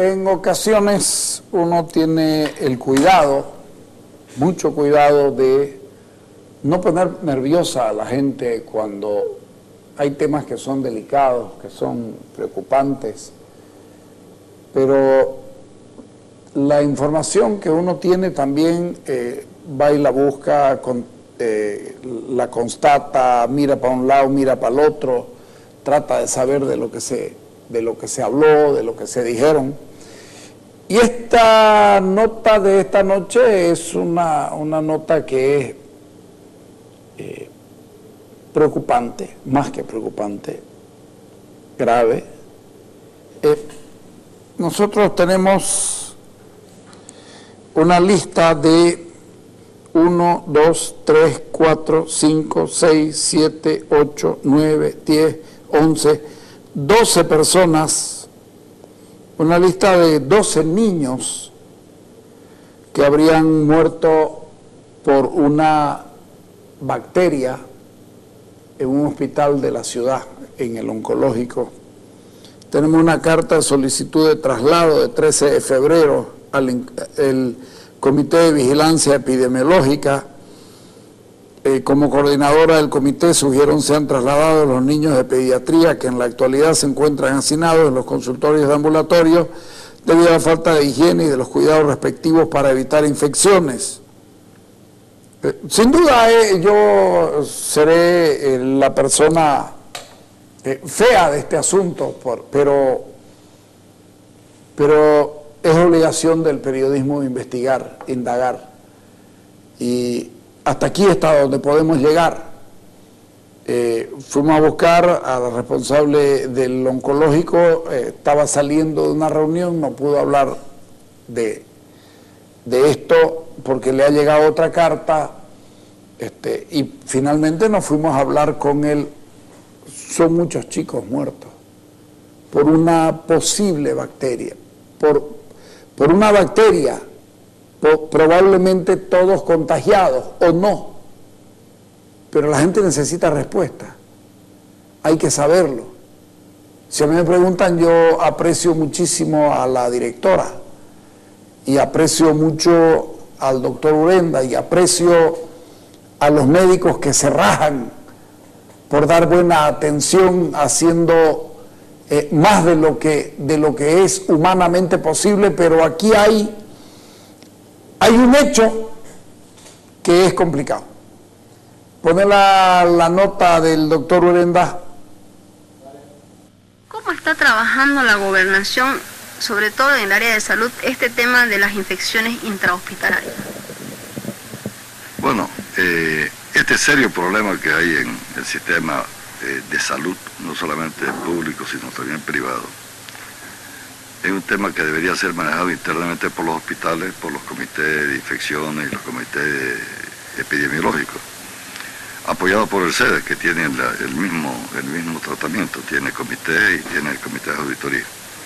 En ocasiones uno tiene el cuidado, mucho cuidado de no poner nerviosa a la gente cuando hay temas que son delicados, que son preocupantes, pero la información que uno tiene también va y la busca, la constata, mira para un lado, mira para el otro, trata de saber de lo que se habló, de lo que se dijeron. Y esta nota de esta noche es una nota que es preocupante, más que preocupante, grave. Nosotros tenemos una lista de 1, 2, 3, 4, 5, 6, 7, 8, 9, 10, 11, 12 personas, una lista de 12 niños que habrían muerto por una bacteria en un hospital de la ciudad, en el oncológico. Tenemos una carta de solicitud de traslado de 13 de febrero al Comité de Vigilancia Epidemiológica. Como coordinadora del comité sugieron sean trasladados los niños de pediatría que en la actualidad se encuentran hacinados en los consultorios de ambulatorio debido a la falta de higiene y de los cuidados respectivos para evitar infecciones. Sin duda yo seré la persona fea de este asunto, pero es obligación del periodismo investigar, indagar, y hasta aquí está donde podemos llegar. Fuimos a buscar a la responsable del oncológico, estaba saliendo de una reunión, no pudo hablar de esto porque le ha llegado otra carta, y finalmente nos fuimos a hablar con él. Son muchos chicos muertos por una posible bacteria, por una bacteria, probablemente todos contagiados o no, pero la gente necesita respuesta, hay que saberlo. Si a mí me preguntan, yo aprecio muchísimo a la directora y aprecio mucho al doctor Urenda y aprecio a los médicos que se rajan por dar buena atención, haciendo más de lo que es humanamente posible, pero aquí hay un hecho que es complicado. Pone la nota del doctor Urenda. ¿Cómo está trabajando la gobernación, sobre todo en el área de salud, este tema de las infecciones intrahospitalarias? Bueno, este serio problema que hay en el sistema de salud, no solamente público, sino también privado, es un tema que debería ser manejado internamente por los hospitales, por los comités de infecciones y los comités epidemiológicos, apoyado por el CEDES, que tiene el mismo tratamiento, tiene comité y tiene el comité de auditoría.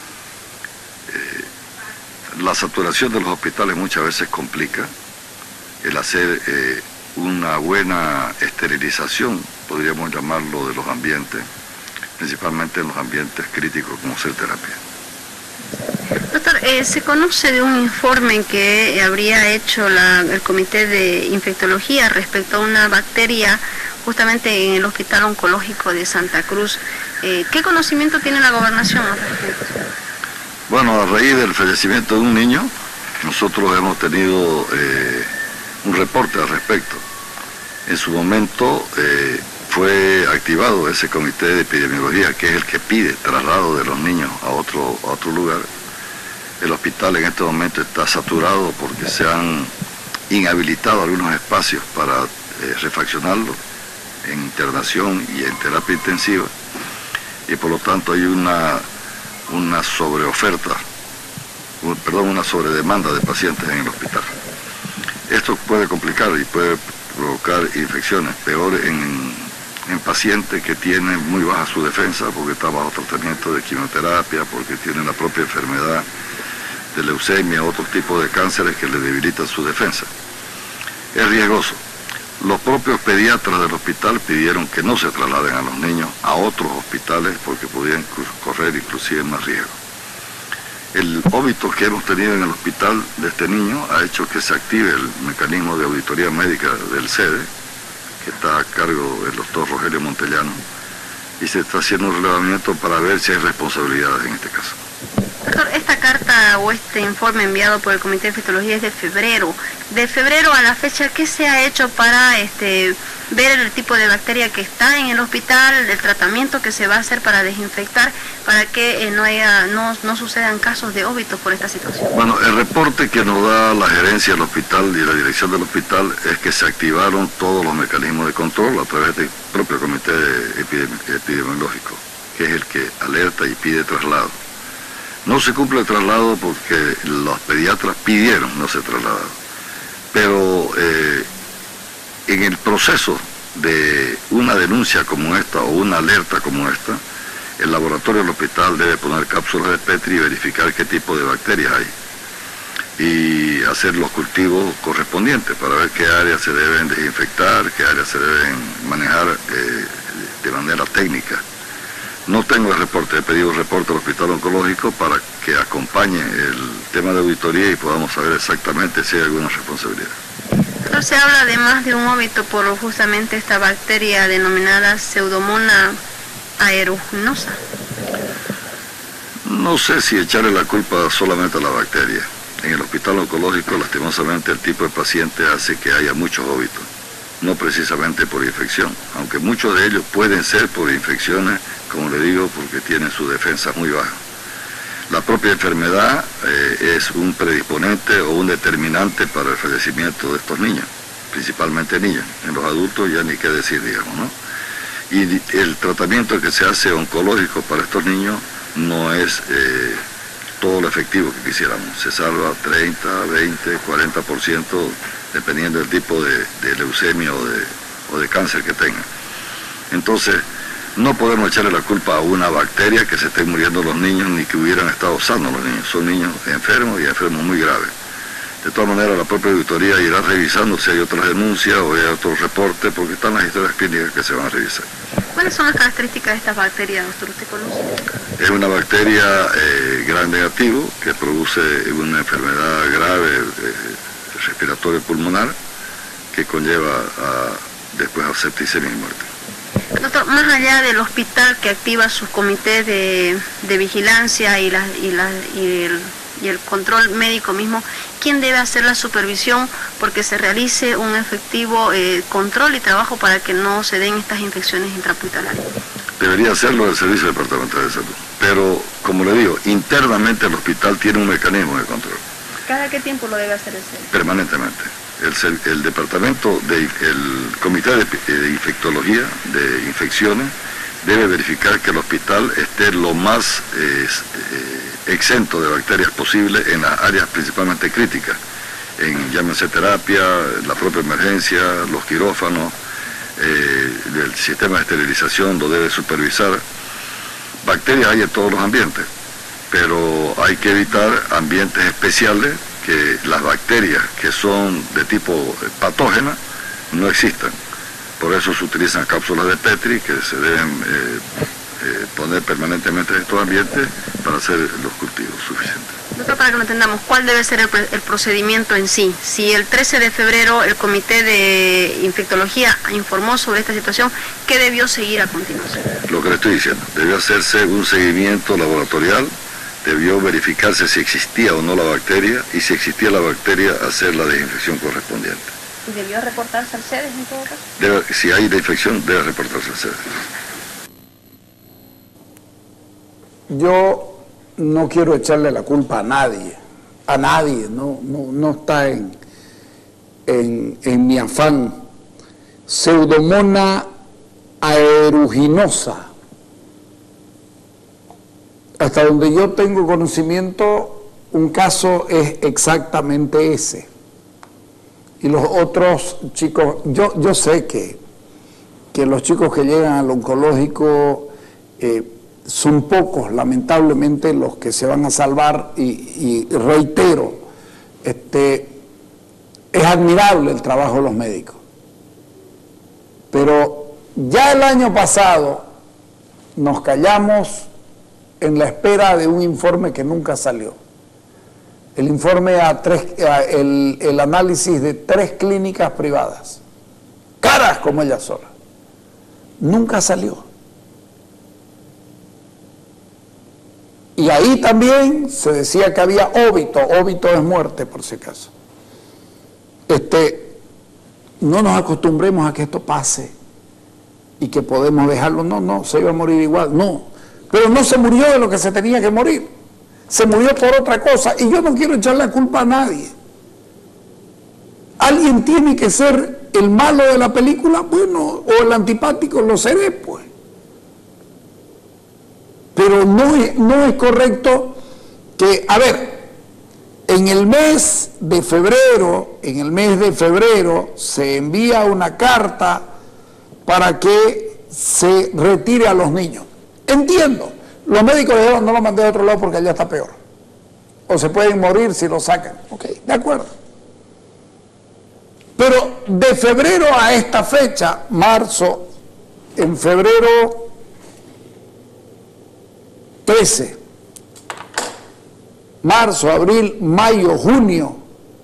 La saturación de los hospitales muchas veces complica el hacer una buena esterilización, podríamos llamarlo, de los ambientes, principalmente en los ambientes críticos como cell terapia. Doctor, se conoce de un informe que habría hecho el Comité de Infectología respecto a una bacteria justamente en el Hospital Oncológico de Santa Cruz. ¿Qué conocimiento tiene la gobernación al respecto? Bueno, a raíz del fallecimiento de un niño, nosotros hemos tenido un reporte al respecto. En su momento fue activado ese comité de epidemiología, que es el que pide traslado de los niños a otro lugar. El hospital en este momento está saturado porque se han inhabilitado algunos espacios para refaccionarlo en internación y en terapia intensiva, y por lo tanto hay una sobreoferta, una sobredemanda de pacientes en el hospital. Esto puede complicar y puede provocar infecciones, peor en pacientes que tienen muy baja su defensa porque está bajo tratamiento de quimioterapia, porque tienen la propia enfermedad de leucemia, otro tipo de cánceres que le debilitan su defensa. Es riesgoso. Los propios pediatras del hospital pidieron que no se trasladen a los niños a otros hospitales porque podían correr inclusive más riesgo. El óbito que hemos tenido en el hospital de este niño ha hecho que se active el mecanismo de auditoría médica del SEDE, que está a cargo del doctor Rogelio Montellano, y se está haciendo un relevamiento para ver si hay responsabilidades en este caso. Doctor, esta carta o este informe enviado por el Comité de Infectología es de febrero. De febrero a la fecha, ¿qué se ha hecho para ver el tipo de bacteria que está en el hospital, el tratamiento que se va a hacer para desinfectar, para que no sucedan casos de óbito por esta situación? Bueno, el reporte que nos da la gerencia del hospital y la dirección del hospital es que se activaron todos los mecanismos de control a través del propio Comité Epidemiológico, que es el que alerta y pide traslado. No se cumple el traslado porque los pediatras pidieron no ser trasladados. Pero en el proceso de una denuncia como esta o una alerta como esta, el laboratorio del hospital debe poner cápsulas de Petri y verificar qué tipo de bacterias hay. Y hacer los cultivos correspondientes para ver qué áreas se deben desinfectar, qué áreas se deben manejar de manera técnica. No tengo el reporte, he pedido un reporte al Hospital Oncológico para que acompañe el tema de auditoría y podamos saber exactamente si hay alguna responsabilidad. Pero se habla de más de un óbito por justamente esta bacteria denominada Pseudomonas aeruginosa. No sé si echarle la culpa solamente a la bacteria. En el Hospital Oncológico, lastimosamente, el tipo de paciente hace que haya muchos óbitos, no precisamente por infección, aunque muchos de ellos pueden ser por infecciones, como le digo, porque tienen su defensa muy baja. La propia enfermedad es un predisponente o un determinante para el fallecimiento de estos niños, principalmente niños. En los adultos ya ni qué decir, digamos, ¿no? Y el tratamiento que se hace oncológico para estos niños no es todo lo efectivo que quisiéramos. Se salva 30, 20, 40%, dependiendo del tipo de leucemia o de cáncer que tengan. Entonces, no podemos echarle la culpa a una bacteria que se estén muriendo los niños ni que hubieran estado sanos los niños. Son niños enfermos y enfermos muy graves. De todas maneras, la propia auditoría irá revisando si hay otras denuncias o hay otros reportes, porque están las historias clínicas que se van a revisar. ¿Cuáles son las características de esta bacteria, doctor? ¿Usted conoce? Es una bacteria gram negativo que produce una enfermedad grave respiratoria pulmonar que conlleva después a septicemia y muerte. Doctor, más allá del hospital que activa sus comités de vigilancia y el control médico mismo, ¿quién debe hacer la supervisión porque se realice un efectivo control y trabajo para que no se den estas infecciones intrahospitalarias? Debería hacerlo el Servicio Departamental de Salud, pero como le digo, internamente el hospital tiene un mecanismo de control. ¿Cada qué tiempo lo debe hacer el SEDE? Permanentemente. El departamento el Comité de Infectología de Infecciones debe verificar que el hospital esté lo más exento de bacterias posible en las áreas principalmente críticas, llámense terapia, la propia emergencia, los quirófanos, el sistema de esterilización lo debe supervisar. Bacterias hay en todos los ambientes, pero hay que evitar ambientes especiales que las bacterias que son de tipo patógena no existan. Por eso se utilizan cápsulas de Petri que se deben poner permanentemente en estos ambientes para hacer los cultivos suficientes. Doctor, para que lo entendamos, ¿cuál debe ser el procedimiento en sí? Si el 13 de febrero el Comité de Infectología informó sobre esta situación, ¿qué debió seguir a continuación? Lo que le estoy diciendo, debió hacerse un seguimiento laboratorial, debió verificarse si existía o no la bacteria, y si existía la bacteria, hacer la desinfección correspondiente. ¿Y debió reportarse al SEDES en todo caso? Si hay infección, debe reportarse al SEDES. Yo no quiero echarle la culpa a nadie, no está en mi afán. Pseudomonas aeruginosa. Hasta donde yo tengo conocimiento, un caso es exactamente ese. Y los otros chicos, yo sé que los chicos que llegan al oncológico son pocos, lamentablemente, los que se van a salvar, y reitero, es admirable el trabajo de los médicos. Pero ya el año pasado nos callamos en la espera de un informe que nunca salió. El informe el análisis de 3 clínicas privadas, caras como ella sola, nunca salió. Y ahí también se decía que había óbito es muerte por si acaso. No nos acostumbremos a que esto pase y que podemos dejarlo, no, se iba a morir igual, no, pero no se murió de lo que se tenía que morir. Se murió por otra cosa, y yo no quiero echar la culpa a nadie. ¿Alguien tiene que ser el malo de la película? Bueno, o el antipático, lo seré, pues. Pero no es correcto que, a ver, en el mes de febrero se envía una carta para que se retire a los niños. Entiendo. Los médicos dijeron, no lo mandé a otro lado porque allá está peor. O se pueden morir si lo sacan. Ok, de acuerdo. Pero de febrero a esta fecha, marzo, en febrero 13, marzo, abril, mayo, junio,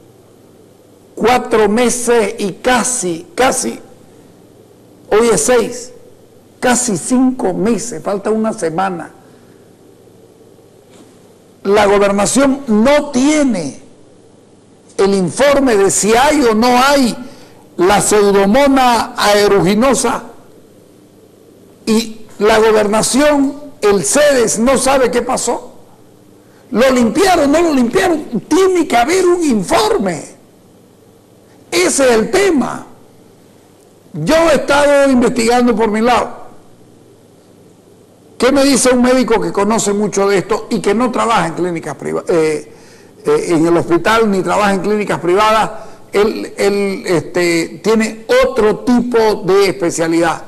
4 meses y casi, hoy es 6, casi 5 meses, falta una semana. La gobernación no tiene el informe de si hay o no hay la Pseudomonas aeruginosa, y la gobernación, el CEDES, no sabe qué pasó. ¿Lo limpiaron? ¿No lo limpiaron? Tiene que haber un informe. Ese es el tema. Yo he estado investigando por mi lado. ¿Qué me dice un médico que conoce mucho de esto y que no trabaja en clínicas privadas, en el hospital, ni trabaja en clínicas privadas? Él tiene otro tipo de especialidad.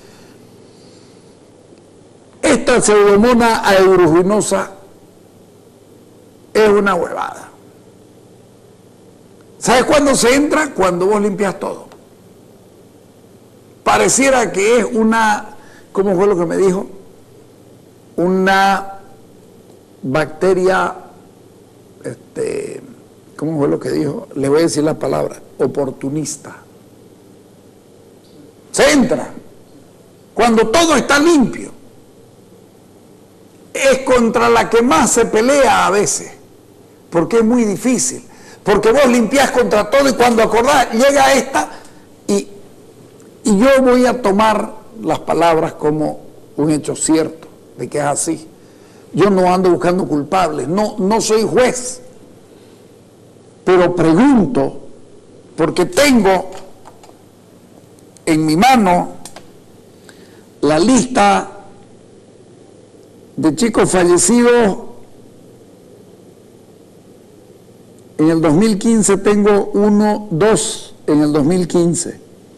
Esta Pseudomonas aeruginosa es una huevada. ¿Sabes cuándo se entra? Cuando vos limpias todo. Pareciera que es una, ¿cómo fue lo que me dijo? Una bacteria, ¿cómo fue lo que dijo? Le voy a decir la palabra, oportunista. Se entra cuando todo está limpio. Es contra la que más se pelea a veces, porque es muy difícil, porque vos limpiás contra todo y cuando acordás llega esta y yo voy a tomar las palabras como un hecho cierto de que es así. Yo no ando buscando culpables, no soy juez, pero pregunto porque tengo en mi mano la lista de chicos fallecidos. En el 2015 tengo 1, 2 en el 2015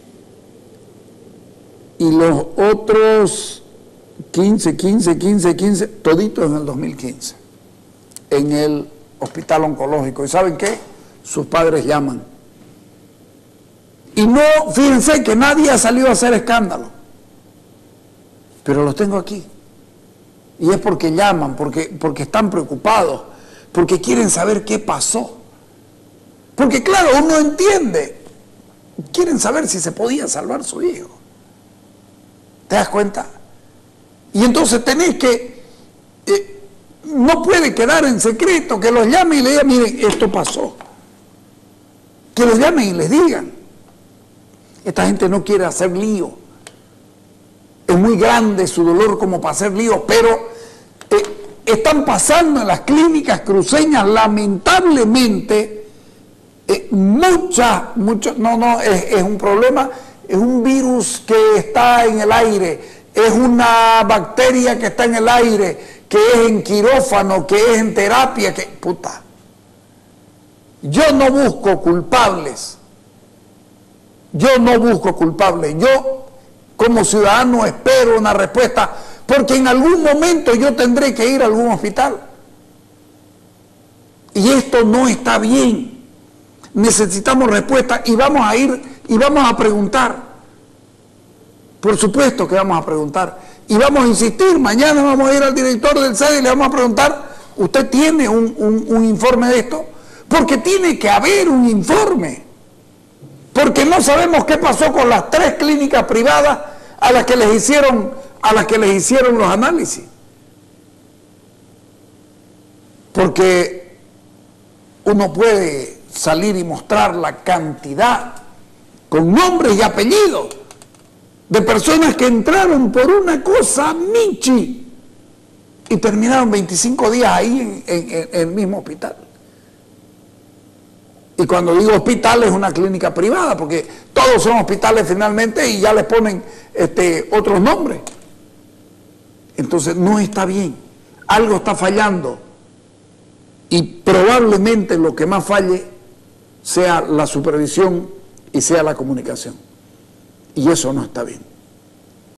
y los otros 15, toditos en el 2015 en el hospital oncológico. ¿Y saben qué? Sus padres llaman y no, fíjense que nadie ha salido a hacer escándalo, pero los tengo aquí. Y es porque llaman, porque están preocupados, porque quieren saber qué pasó. Porque claro, uno entiende, quieren saber si se podía salvar su hijo. ¿Te das cuenta? Y entonces tenés que, no puede quedar en secreto, que los llamen y le digan, miren, esto pasó. Que los llamen y les digan. Esta gente no quiere hacer lío. Es muy grande su dolor como para hacer lío, pero están pasando en las clínicas cruceñas, lamentablemente, es un problema, es un virus que está en el aire, es una bacteria que está en el aire, que es en quirófano, que es en terapia, que puta. Yo no busco culpables, yo como ciudadano espero una respuesta, porque en algún momento yo tendré que ir a algún hospital. Y esto no está bien. Necesitamos respuesta y vamos a ir y vamos a preguntar. Por supuesto que vamos a preguntar. Y vamos a insistir, mañana vamos a ir al director del SEDE y le vamos a preguntar, ¿usted tiene un informe de esto? Porque tiene que haber un informe. Porque no sabemos qué pasó con las 3 clínicas privadas a las que les hicieron los análisis. Porque uno puede salir y mostrar la cantidad con nombres y apellidos de personas que entraron por una cosa michi y terminaron 25 días ahí en el mismo hospital. Y cuando digo hospital es una clínica privada, porque todos son hospitales finalmente y ya les ponen otros nombres. Entonces no está bien, algo está fallando y probablemente lo que más falle sea la supervisión y sea la comunicación. Y eso no está bien.